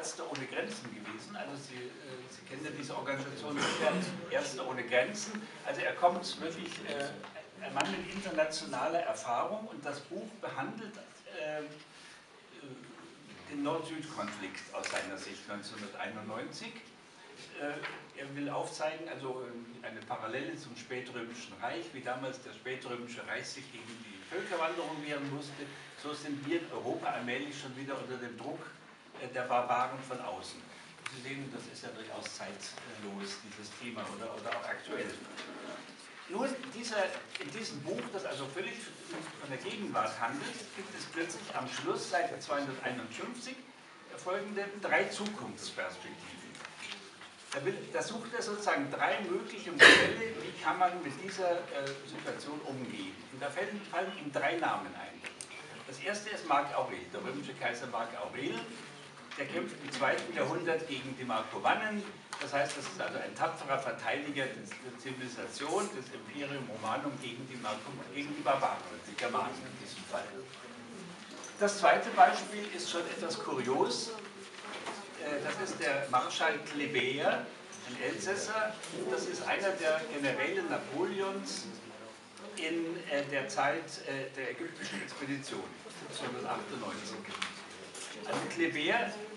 Ärzte ohne Grenzen gewesen. Also Sie kennen ja diese Organisation Ärzte ohne Grenzen. Also er kommt wirklich, ein Mann mit internationaler Erfahrung, und das Buch behandelt den Nord-Süd-Konflikt aus seiner Sicht 1991. Er will aufzeigen, also eine Parallele zum Spätrömischen Reich, wie damals das Spätrömische Reich sich gegen die Völkerwanderung wehren musste, so sind wir in Europa allmählich schon wieder unter dem Druck der Barbaren von außen. Sie sehen, das ist ja durchaus zeitlos, dieses Thema, oder auch aktuell. Nur in diesem Buch, das also völlig von der Gegenwart handelt, gibt es plötzlich am Schluss, Seite 251, folgende 3 Zukunftsperspektiven. Da sucht er sozusagen 3 mögliche Modelle, wie kann man mit dieser Situation umgehen. Und da fallen ihm 3 Namen ein. Das erste ist Marc Aurel, der römische Kaiser Marc Aurel. Der kämpft im 2. Jahrhundert gegen die Markomannen. Das heißt, das ist also ein tapferer Verteidiger der Zivilisation, des Imperium Romanum gegen die Barbaren, die Germanen in diesem Fall. Das zweite Beispiel ist schon etwas kurios. Das ist der Marschall Kléber, ein Elsässer. Das ist einer der Generäle Napoleons in der Zeit der ägyptischen Expedition, 1798. Also Kléber